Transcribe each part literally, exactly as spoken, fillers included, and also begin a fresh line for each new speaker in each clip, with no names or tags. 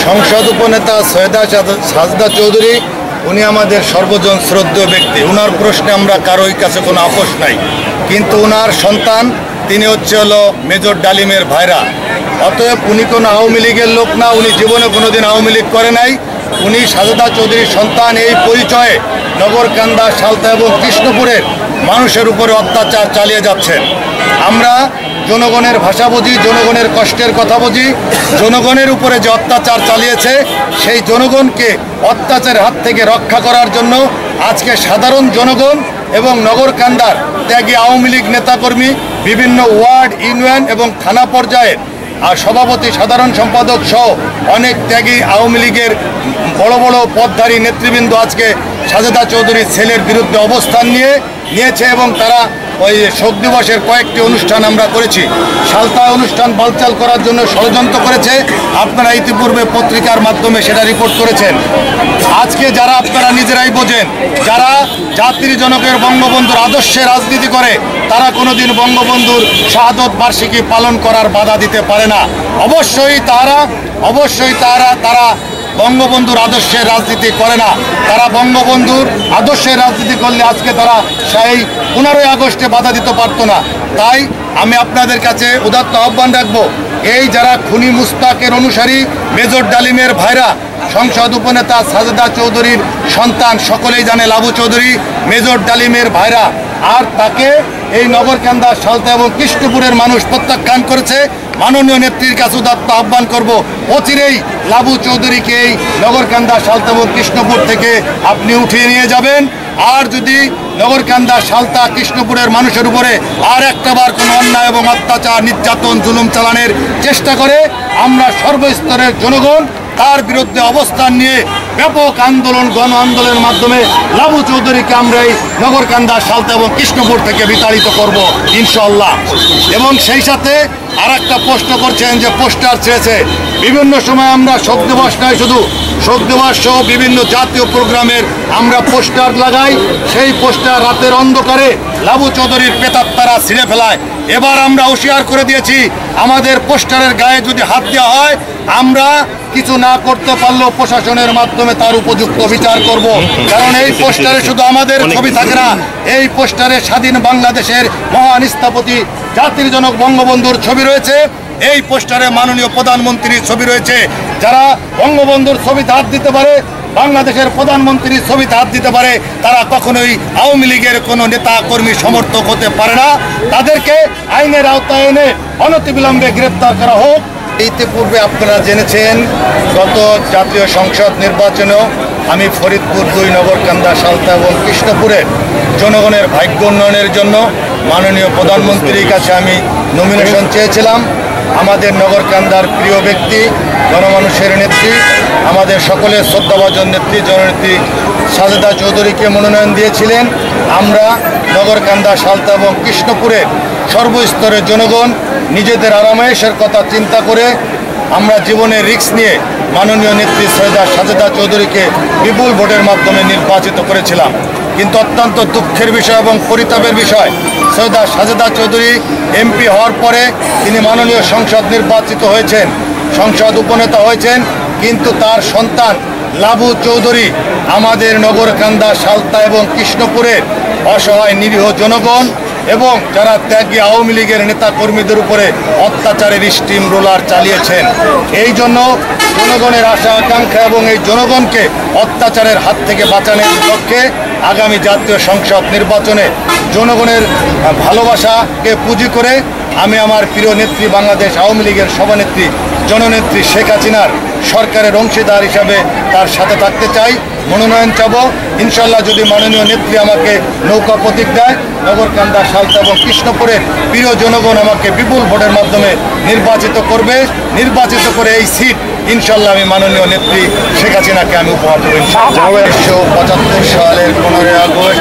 সংসদ উপনেতা সৈয়দা সাজদা চৌধুরী উনি আমাদের সর্বজন শ্রদ্ধেয় ব্যক্তি। ওনার প্রশ্নে আমরা কারোই কাছে কোনো আপোষ নাই, কিন্তু ওনার সন্তান তিনি হচ্ছে হলো মেজর ডালিমের ভাইরা। অতএব উনি কোনো আওয়ামী লীগের লোক না, উনি জীবনে কোনোদিন আওয়ামী লীগ করে নাই। উনি সাজদা চৌধুরীর সন্তান। এই পরিচয়ে নগরকান্দা, সালতা এবং কৃষ্ণপুরের মানুষের উপরে অত্যাচার চালিয়ে যাচ্ছেন। আমরা জনগণের ভাষা বুঝি, জনগণের কষ্টের কথা বুঝি। জনগণের উপরে যে অত্যাচার চালিয়েছে সেই জনগণকে অত্যাচারের হাত থেকে রক্ষা করার জন্য আজকে সাধারণ জনগণ এবং নগরকান্দার ত্যাগী আওয়ামী লীগ নেতাকর্মী, বিভিন্ন ওয়ার্ড, ইউনিয়ন এবং থানা পর্যায়ের আর সভাপতি, সাধারণ সম্পাদক সহ অনেক ত্যাগী আওয়ামী লীগের বড় বড় পদধারী নেতৃবৃন্দ আজকে সাজেদা চৌধুরীর ছেলের বিরুদ্ধে অবস্থান নিয়ে নিয়েছে এবং তারা ওই শোক দিবসের কয়েকটি অনুষ্ঠান আমরা করেছি। সালতায় অনুষ্ঠান বালচাল করার জন্য ষড়যন্ত্র করেছে। আপনারা ইতিপূর্বে পত্রিকার মাধ্যমে সেটা রিপোর্ট করেছেন। আজকে যারা আপনারা নিজেরাই বোঝেন, যারা জাতির জনকের বঙ্গবন্ধুর আদর্শে রাজনীতি করে তারা কোনোদিন বঙ্গবন্ধুর শাহাদত বার্ষিকী পালন করার বাধা দিতে পারে না। অবশ্যই তারা অবশ্যই তারা তারা বঙ্গবন্ধুর আদর্শের রাজনীতি করে না। তারা বঙ্গবন্ধুর আদর্শের রাজনীতি করলে আজকে তারা সেই পনেরোই আগস্টে বাধা দিতে পারতো না। তাই আমি আপনাদের কাছে উদাত্ত আহ্বান রাখবো, এই যারা খুনি মুস্তাকের অনুসারী মেজর ডালিমের ভাইরা, সংসদ উপনেতা সাজেদা চৌধুরীর সন্তান, সকলেই জানে লাবু চৌধুরী মেজর ডালিমের ভাইরা, আর তাকে এই নগরকান্দা, সালতা এবং কৃষ্ণপুরের মানুষ প্রত্যাখ্যান করেছে। মাননীয় নেত্রীর কাছে উদাত্ত আহ্বান করব, অচিরেই লাবু চৌধুরীকে এই নগরকান্দা, সালতা এবং কৃষ্ণপুর থেকে আপনি উঠিয়ে নিয়ে যাবেন। আর যদি নগরকান্দা, সালতা, কৃষ্ণপুরের মানুষের উপরে আর একটাবার কোনো অন্যায় এবং অত্যাচার, নির্যাতন, জুলুম চালানোর চেষ্টা করে, আমরা সর্বস্তরের জনগণ তার বিরুদ্ধে অবস্থান নিয়ে ব্যাপক আন্দোলন, গণ আন্দোলনের মাধ্যমে লাবু চৌধুরীকে আমরা এই নগরকান্দা, সালতা এবং কৃষ্ণপুর থেকে বিতাড়িত করব ইনশাআল্লাহ। এবং সেই সাথে আর একটা প্রশ্ন করছেন যে পোস্টার ছেড়েছে। বিভিন্ন সময় আমরা শোক দিবস নয়, শুধু শোক দিবস সহ বিভিন্ন জাতীয় প্রোগ্রামের আমরা পোস্টার লাগাই। সেই পোস্টার রাতের অন্ধকারে লাবু চৌধুরীর প্রেতাত্মারা ছিঁড়ে ফেলায়। এবার আমরা হুঁশিয়ার করে দিয়েছি, আমাদের পোস্টারের গায়ে যদি হাত দেওয়া হয়, আমরা কিছু না করতে পারলেও প্রশাসনের মাধ্যমে তার উপযুক্ত বিচার করব। কারণ এই পোস্টারে শুধু আমাদের ছবি থাকে না, এই পোস্টারে স্বাধীন বাংলাদেশের মহান স্থপতি জাতির জনক বঙ্গবন্ধুর ছবি রয়েছে। এই পোস্টারে মাননীয় প্রধানমন্ত্রীর ছবি রয়েছে। যারা বঙ্গবন্ধুর ছবিতে হাত দিতে পারে, বাংলাদেশের প্রধানমন্ত্রীর ছবিতে হাত দিতে পারে, তারা কখনোই আওয়ামী লীগের কোনো নেতা কর্মী সমর্থক হতে পারে না। তাদেরকে আইনের আওতায় এনে অনতিবিলম্বে গ্রেপ্তার করা হোক। ইতিপূর্বে আপনারা জেনেছেন, গত জাতীয় সংসদ নির্বাচনেও আমি ফরিদপুর দুই, নগরকান্দা, সালতা এবং কৃষ্ণপুরের জনগণের ভাগ্য উন্নয়নের জন্য মাননীয় প্রধানমন্ত্রীর কাছে আমি নমিনেশন চেয়েছিলাম। আমাদের নগরকান্দার প্রিয় ব্যক্তি, গণমানুষের নেত্রী, আমাদের সকলের শ্রদ্ধাভাজন নেত্রী জননেত্রী সাজেদা চৌধুরীকে মনোনয়ন দিয়েছিলেন। আমরা নগরকান্দা, সালতা এবং কৃষ্ণপুরের সর্বস্তরের জনগণ নিজেদের আরামায়েশের কথা চিন্তা করে আমরা জীবনের রিস্ক নিয়ে মাননীয় নেত্রী সৈয়দা সাজেদা চৌধুরীকে বিপুল ভোটের মাধ্যমে নির্বাচিত করেছিলাম। কিন্তু অত্যন্ত দুঃখের বিষয় এবং পরিতাপের বিষয়, সৈয়দা সাজেদা চৌধুরী এমপি হওয়ার পরে তিনি মাননীয় সংসদ নির্বাচিত হয়েছেন, সংসদ উপনেতা হয়েছেন, কিন্তু তার সন্তান লাবু চৌধুরী আমাদের নগরকান্দা, সালতা এবং কৃষ্ণপুরের অসহায় নিরীহ জনগণ এবং যারা ত্যাগী আওয়ামী লীগের নেতা কর্মীদের উপরে অত্যাচারের স্টিম রোলার চালিয়েছেন। এই জন্য জনগণের আশা আকাঙ্ক্ষা এবং এই জনগণকে অত্যাচারের হাত থেকে বাঁচানোর লক্ষ্যে আগামী জাতীয় সংসদ নির্বাচনে জনগণের ভালোবাসাকে পুঁজি করে আমি আমার প্রিয় নেত্রী, বাংলাদেশ আওয়ামী লীগের সভানেত্রী জননেত্রী শেখ হাসিনার সরকারের অংশীদার হিসাবে তার সাথে থাকতে চাই, মনোনয়ন চাব। ইনশাল্লাহ যদি মাননীয় নেত্রী আমাকে নৌকা প্রতীক দেয়, নগরকান্দা, সালতা এবং কৃষ্ণপুরের প্রিয় জনগণ আমাকে বিপুল ভোটের মাধ্যমে নির্বাচিত করবে। নির্বাচিত করে এই সিট ইনশাল্লাহ আমি মাননীয় নেত্রী শেখ হাসিনাকে আমি উপহার দেব। উনিশশো পঁচাত্তর সালের পনেরোই আগস্ট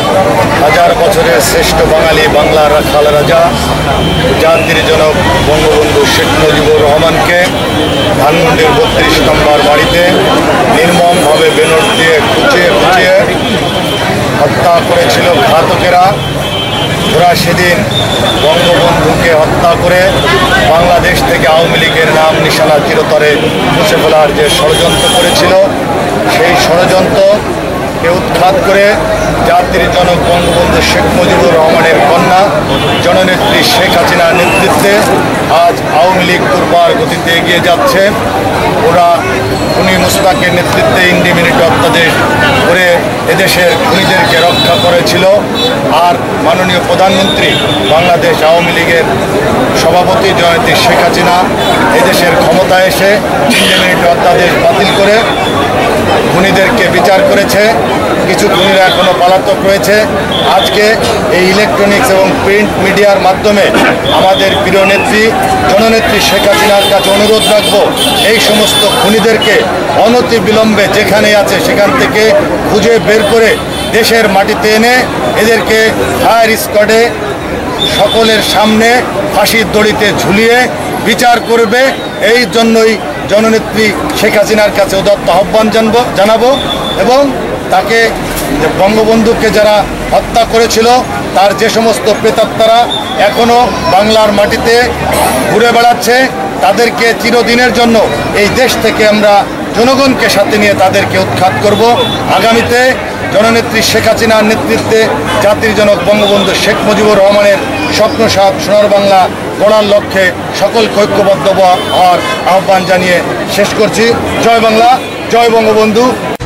হাজার বছরের শ্রেষ্ঠ বাঙালি, বাংলার রাখাল রাজা, জাতির জনক বঙ্গবন্ধু শেখ মুজিবুর রহমানকে ধানমন্ডির বত্রিশ নম্বর বাড়িতে নির্মমভাবে বেলট দিয়ে খুঁচিয়ে খুঁচিয়ে হত্যা করেছিল ঘাতকেরা। ওরা সেদিন বঙ্গবন্ধুকে হত্যা করে বাংলাদেশ থেকে আওয়ামী লীগের নাম নিশানা চিরতরে মুছে ফেলার যে ষড়যন্ত্র করেছিল, সেই ষড়যন্ত্রকে উৎখাত করে জাতির জনক বঙ্গবন্ধু শেখ মুজিবুর রহমানের কন্যা জননেত্রী শেখ হাসিনার নেতৃত্বে আজ আওয়ামী লীগ দুর্বার গতিতে এগিয়ে যাচ্ছে। ওরা খুনি মুস্তাকের নেতৃত্বে ইন্ডিমিনিট অত্যাদেশ করে এদেশের খুনিদেরকে রক্ষা করেছিল। আর মাননীয় প্রধানমন্ত্রী বাংলাদেশ আওয়ামী লীগের সভাপতি জয়ন্তী শেখ হাসিনা এদেশের ক্ষমতায় এসে ইন্ডিমিনিট অত্যাদেশ বাতিল করে খুনিদেরকে বিচার করেছে। কিছু খুনিরা এখনও পলাতক রয়েছে। আজকে এই ইলেকট্রনিক্স এবং প্রিন্ট মিডিয়ার মাধ্যমে আমাদের প্রিয় নেত্রী জননেত্রী শেখ হাসিনার কাছে অনুরোধ রাখবো, এই সমস্ত খুনিদেরকে অনতি বিলম্বে যেখানে আছে সেখান থেকে খুঁজে বের করে দেশের মাটিতে এনে এদেরকে ফায়ার স্কোয়াডে সকলের সামনে ফাঁসির দড়িতে ঝুলিয়ে বিচার করবে। এই জন্যই জননেত্রী শেখ হাসিনার কাছে উদাত্ত আহ্বান জানবো জানাবো এবং তাকে বঙ্গবন্ধুকে যারা হত্যা করেছিল তার যে সমস্ত প্রেতাত্মারা এখনও বাংলার মাটিতে ঘুরে বেড়াচ্ছে তাদেরকে চিরদিনের জন্য এই দেশ থেকে আমরা জনগণকে সাথে নিয়ে তাদেরকে উৎখাত করব। আগামীতে জননেত্রী শেখ হাসিনার নেতৃত্বে জাতির জনক বঙ্গবন্ধু শেখ মুজিবুর রহমানের স্বপ্ন সাপ সোনার বাংলা গড়ার লক্ষ্যে সকলকে ঐক্যবদ্ধ হওয়ার আহ্বান জানিয়ে শেষ করছি। জয় বাংলা, জয় বঙ্গবন্ধু।